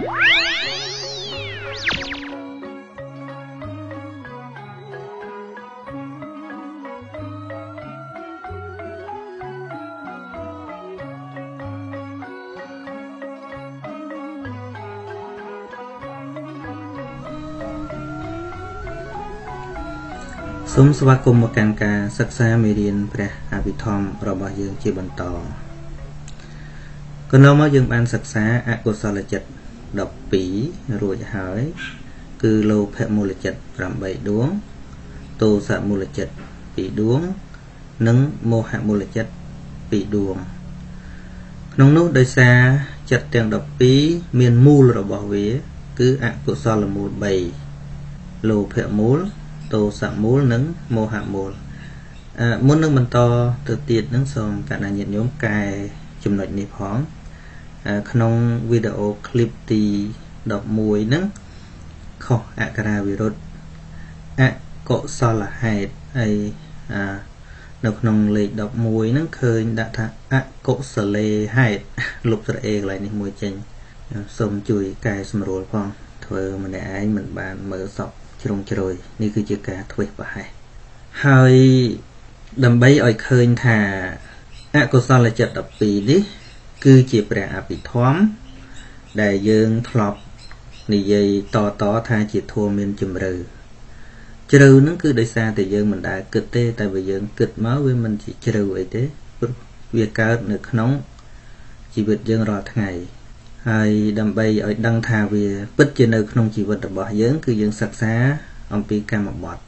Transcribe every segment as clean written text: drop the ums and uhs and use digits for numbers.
សូមស្វាគមន៍មកកាន់ការសិក្សាមេរៀនព្រះអភិធម្មរបស់យើងជាបន្តកន្លងមកយើងបានសិក្សាអកុសលចិត្ត12រួចហើយគឺលោភៈមូលចិត្ត8ដួងទោសៈមូលចិត្ត2ដួងនិងមោហៈមូលចិត្ត2ដួងក្នុងនោះដោយសារចិត្តទាំង12មានមូលរបស់វាគឺអកុសលមូល3លោភៈមូលទោសៈមូលនិងមោហៈមូលមុននឹងបន្តទៅទៀតនឹងសូមកណ្ដាលញាតិញោមកែចំណុចនេះផងក្នុងវីដេអូឃ្លីបទី11ហ្នឹងខុសអក្ខរាវិរុទ្ធអកុសលហេតុហើយនៅក្នុងលេខ11ហ្នឹងឃើញដាក់ថាអកុសលេហេតុលុបស្រៈអេកន្លែងនេះមួយចេញសូមជួយកែសម្រួលផងធ្វើម្នាក់ឯងមិនបានមើលសពជ្រុងជ្រោយនេះគឺជាការធ្វេសប្រហែសហើយដើម្បីឲ្យឃើញថាអកុសលចិត្ត12នេះគឺជាព្រះអភិធម្មដែលយើងធ្លាប់និយាយតថាជាធម៌មានជំរឿជ្រៅហ្នឹងគឺដោយសារតែយើងមិនដែលគិតទេតែបើយើងគិតមកវាមិនជាជ្រៅអីទេព្រោះវាកើតនៅក្នុងជីវិតយើងរាល់ថ្ងៃហើយដើម្បីឲ្យដឹងថាវាពិតជានៅក្នុងជីវិតរបស់យើងគឺយើងសិក្សាអំពីកម្មបត្តិ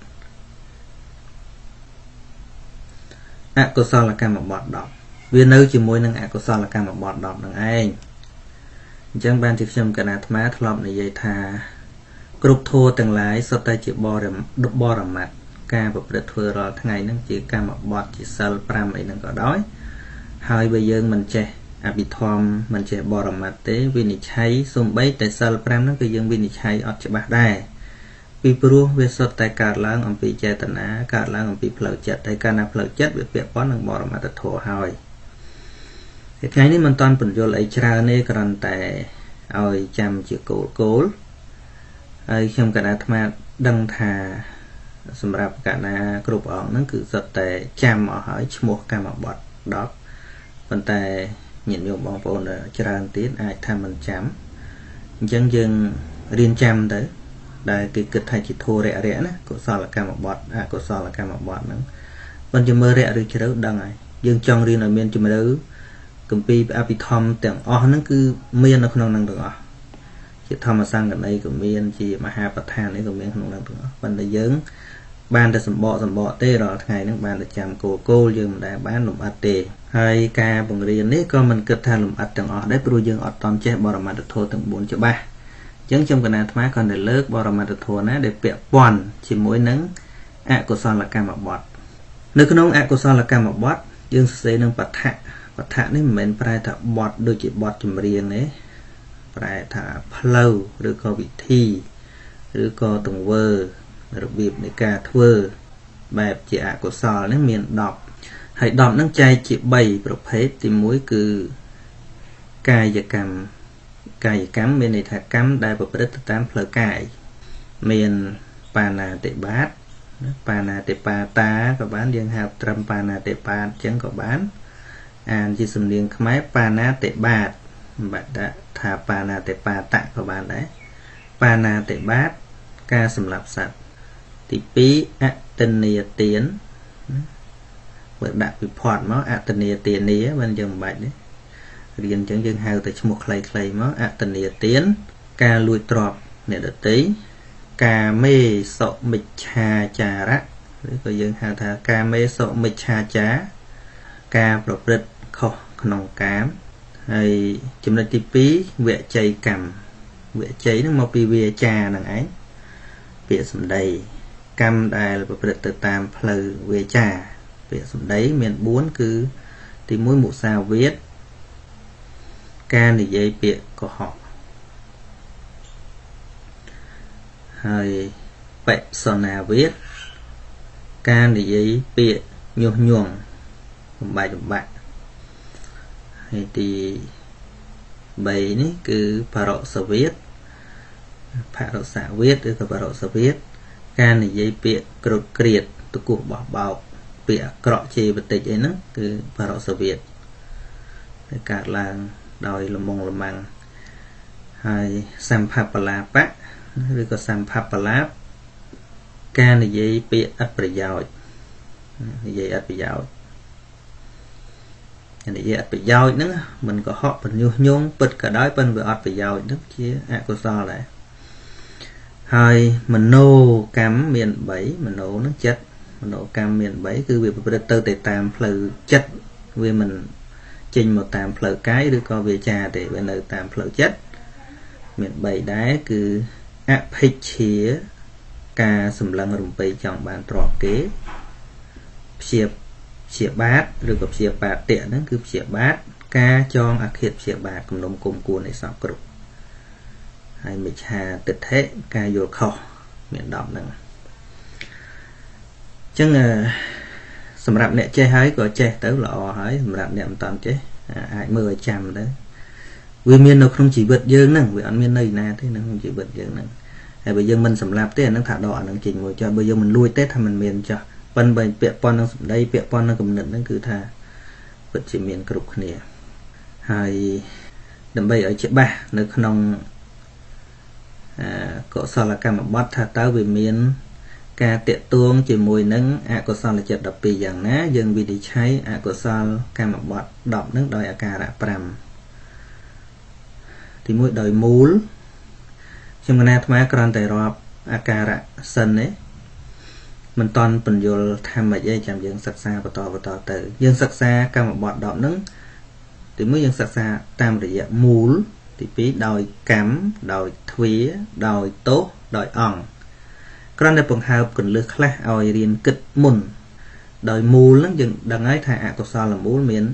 អកុសលកម្មបត្តិ10វានៅជាមួយនឹងអកុសលកម្មបត្តិ10នឹងឯងអញ្ចឹងបានជាខ្ញុំកណាអាត្មាធ្លាប់និយាយថាគ្រប់ធម៌ទាំងឡាយសុទ្ធតែជាបរមត្តការប្រព្រឹត្តធ្វើរាល់ថ្ងៃហ្នឹងជាកម្មបត្តិជាសិល5អីហ្នឹងក៏ដោយហើយបើយើងមិនចេះអភិធម្មមិនចេះបរមត្តទេវិនិច្ឆ័យសំបីតែសិល5ហ្នឹងគឺយើងវិនិច្ឆ័យអត់ច្បាស់ដែរពីព្រោះវាសុទ្ធតែកើតឡើងអំពីចេតនាកើតឡើងអំពីផ្លូវចិត្តហើយកាលណាផ្លូវចិត្តវាពាក់ព័ន្ធនឹងបរមត្តធម៌ហើយថ្ងៃនេះមិនតាន់បញ្យល់អីច្រើនទេគ្រាន់តែឲ្យចាំជាគោលហើយខ្ញុំកណាអាត្មាដឹងថាសម្រាប់កណាគ្រប់អង្គហ្នឹងគឺសុទ្ធតែចាំអស់ហើយឈ្មោះកម្មបត្តិ10ប៉ុន្តែញាតិញោមបងប្អូនច្រើនទៀតអាចថាមិនចាំអញ្ចឹងយើងរៀនចាំទៅដែលគេគិតថាជាធម៌រយៈណាកុសលកម្មបត្តិអកុសលកម្មបត្តិហ្នឹងប៉ុន្តែមើលរយៈឬជ្រៅដឹងហើយយើងចង់រៀនឲ្យមានជំរឿគម្ពីរអភិធម្មទាំងអស់ហ្នឹងគឺមាននៅក្នុងហ្នឹងទាំងអស់ជាធម្មសង្កណីក៏មានជាមហាប្រធាននេះក៏មានក្នុងហ្នឹងទាំងអស់ប៉ុន្តែយើងបានតែសម្បកទេរាល់ថ្ងៃហ្នឹងបានតែចាំគោលយើងមិនដែលបានលំអិតទេហើយការបង្រៀននេះក៏មិនគិតថាលំអិតទាំងអស់ដែរព្រោះយើងអត់តន់ចេះបរមត្តធម៌ទាំង4ច្បាស់អញ្ចឹងខ្ញុំកណាអាត្មាគាត់តែលើកបរមត្តធម៌ណាដែលពាក់ព័ន្ធជាមួយនឹងអកុសលកម្មបត្តិនៅក្នុងអកុសលកម្មបត្តិយើងសរសេរនឹងបដ្ឋៈនេះមិនមែនប្រែថាបត្តិដូចជាបត្តិចម្រៀងទេប្រែថាផ្លូវឬក៏វិធីឬក៏ទង្វើរបៀបនៃការធ្វើបែបជាអកុសលនេះមាន10ហើយ10ហ្នឹងចែកជា3ប្រភេទទី1គឺកាយកម្មមានន័យថាកម្មដែលប្រព្រឹត្តទៅតាមផ្លូវកាយមានបាណាតិបាតបាណាតិបាតាក៏បានយើងហៅត្រឹមបាណាតិបាតអញ្ចឹងក៏បានអានជាសំនៀងខ្មែរបាណាតិបាតបាត់ដាក់ថាបាណាតិបាតៈក៏បានដែរបាណាតិបាតការសម្លាប់សត្វទី2អតនីយទានបើដាក់វិផាត់មកអតនីយទានាមិនយើងមិនបាច់ទេរៀនអញ្ចឹងយើងហៅតែឈ្មោះខ្លីៗមកអតនីយទានការលួចទ្រព្យអ្នកដទៃកាមេសុមិច្ឆាចារៈឬក៏យើងហៅថាកាមេសុមិច្ឆាចារការប្រព្រឹត្តខុសក្នុងកាមហើយចំណុចទី2វជ័យកម្មវជ័យហ្នឹងមកពីវាចាហ្នឹងឯងពាក្យសម្ដីកម្មដែលប្រព្រឹត្តទៅតាមផ្លូវវាចាពាក្យសម្ដីមាន4គឺទី1មុសាវាទការនិយាយពាក្យកុហកហើយបិសនាវាទការនិយាយពាក្យញុះញង់បំបាច់ហើយទី 3នេះគឺបរោសវិតផារោសាវិតឬក៏បរោសវិតការនិយាយពាក្យក្រត់ក្រៀតតគោះបោះបោកពាក្យអាក្រក់ជេរបតិចអីហ្នឹងគឺបរោសវិតដែលកើតឡើងដោយលំងលំមាំងហើយសម្ផបលាបៈឬក៏សម្ផបលាបការនិយាយពាក្យឥតប្រយោជន៍និយាយឥតប្រយោជន៍ហ្នឹងមិនក៏ហក់បញ្ញុះញង់ពិតក៏ដោយប៉ុន្តែវាអត់ប្រយោជន៍ហ្នឹងជាអកុសលដែរហើយមโนកម្មមាន3មโนហ្នឹងចិត្តមโนកម្មមាន3គឺវាប្រព្រឹត្តទៅតែតាមផ្លូវចិត្តវាមិនចេញមកតាមផ្លូវកាយឬក៏វាចាទេវានៅតាមផ្លូវចិត្តមាន3ដែរគឺអភិច្ឆាការសម្លឹងរំពេចចង់បានទ្រព្យគេព្យាបាទឬក៏ព្យាបាទៈហ្នឹងគឺព្យាបាទការចងអឃាតព្យាបាទគំនុំគុំគួននៃសពគ្រប់ហើយមិច្ឆាទិដ្ឋិការយល់ខុសមាន10ហ្នឹងអញ្ចឹងសម្រាប់អ្នកចេះហើយក៏ចេះទៅល្អហើយសម្រាប់អ្នកមិនតាន់ចេះអាចមើលឲ្យចាំទៅវាមាននៅក្នុងជីវិតយើងហ្នឹងវាអត់មាននៅណាទេនៅក្នុងជីវិតយើងហ្នឹងហើយបើយើងមិនសម្លាប់ទេអាហ្នឹងថាដកអាហ្នឹងចេញមួយចុះបើយើងមិនលួចទេថាมันមានចុះប៉ុន្តែពាក់ព័ន្ធនឹងសម្ដីពាក់ព័ន្ធនឹងគំនិតហ្នឹងគឺថាពិតជាមានគ្រប់គ្នាហើយដើម្បីឲ្យច្បាស់នៅក្នុងកុសលកម្មបត្តិថាតើវាមានការតាក់ទងជាមួយនឹងអកុសលចិត្ត12យ៉ាងណាយើងវិនិច្ឆ័យអកុសលកម្មបត្តិ10នឹងដោយអាការៈ5ទី1ដោយមូលខ្ញុំកណាអាត្មាគ្រាន់តែរាប់អាការៈសិនទេមិនតន់បញ្យល់ថាម៉េចទេចាំយើងសិក្សាបន្តទៅយើងសិក្សាកម្មបត្តិ10ហ្នឹងទី1យើងសិក្សាតាមរយៈមូលទី2ដោយកម្មដោយទ្វាដោយទោសដោយអង្គគ្រាន់តែបង្ហើបកន្លឹះខ្លះឲ្យរៀនគិតមុនដោយមូលហ្នឹងយើងដឹងហើយថាអកុសលមូលមាន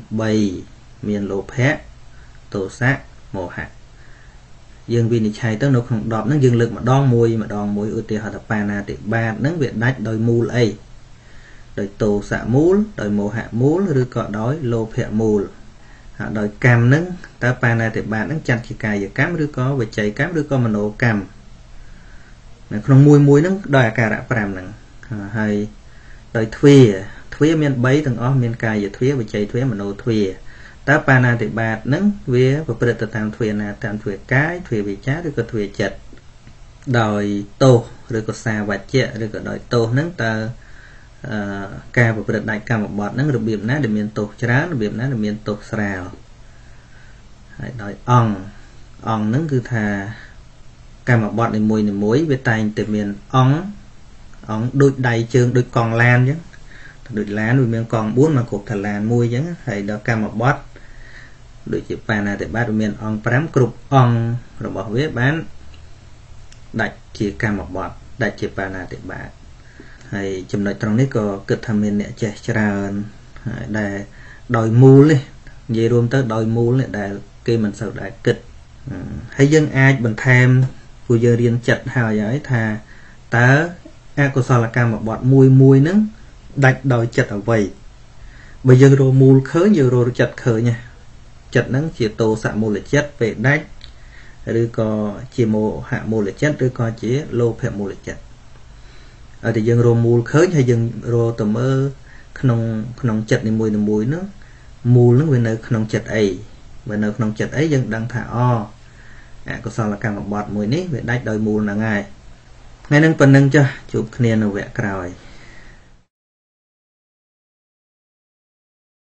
3មានលោភៈទោសៈមោហៈយើងវិនិច្ឆ័យទៅនៅក្នុង10ហ្នឹងយើងលើកម្ដងមួយឧទាហរណ៍ថាបាណាតិបាតហ្នឹងវាដាច់ដោយមូលអីដោយទោសៈមូលដោយមោហៈមូលឬក៏ដោយលោភៈមូលហើយដោយកម្មហ្នឹងតើបាណាតិបាតហ្នឹងចាត់ជាកាយកម្មឬក៏វចីកម្មឬក៏មโนកម្មនៅក្នុងមួយហ្នឹងដោយអាការៈ5ហ្នឹងហើយដោយទ្វាមាន3ទាំងអស់មានកាយទ្វាវចីទ្វាមโนទ្វាតើបាណាតិបាតហ្នឹងវាប្រព្រឹត្តទៅតាមទ្វាណាតាមទ្វាកាយទ្វាវិចារឬក៏ទ្វាចិត្តដោយទោសឬក៏សាវច្ចៈឬក៏ដោយទោសហ្នឹងតើការប្រព្រឹត្តដាច់កម្មបត្តិហ្នឹងរបៀបណាដែលមានទោសច្រើនរបៀបណាដែលមានទោសស្រាលហើយដោយអង្គហ្នឹងគឺថាកម្មបត្តិនីមួយវាតែងតែមានអង្គដូចដៃជើងដូចកង់ឡានអញ្ចឹងដូចឡានវាមានកង់4មកគ្រប់ថាឡានមួយអញ្ចឹងហើយដល់កម្មបត្តិដូចជាបាណាតិបាតវាមានអង្គ5គ្រប់អង្គរបស់វាបានដាច់ជាកម្មបត្តិដាច់ជាបាណាតិបាតហើយចំណុចត្រង់នេះក៏គិតថាមានអ្នកចេះច្រើនហើយដែលដោយមូលនេះនិយាយរួមទៅដោយមូលនេះដែលគេមិនសូវដែរគិតហើយយើងអាចបន្ថែមព្រោះយើងរៀនចិត្តហើយថាតើអកុសលកម្មបត្តិមួយហ្នឹងដាច់ដោយចិត្តអ្វីបើយើងរកមូលឃើញយើងរកចិត្តឃើញចិត្តហ្នឹងជាទោសៈមូលចិត្តពេលដាច់ឬក៏ជាមោហៈមូលចិត្តឬក៏ជាលោភៈមូលចិត្តឲ្យតែយើងរកមូលឃើញហើយយើងរកទៅមើលក្នុងចិត្តនីមួយនោះមូលហ្នឹងវានៅក្នុងចិត្តអីបើនៅក្នុងចិត្តអីយើងដឹងថាអកុសលកម្មបត្តិមួយនេះវាដាច់ដោយមូលហ្នឹងហើយថ្ងៃហ្នឹងប៉ុណ្្នឹងចុះជួបគ្នានៅវគ្គក្រោយ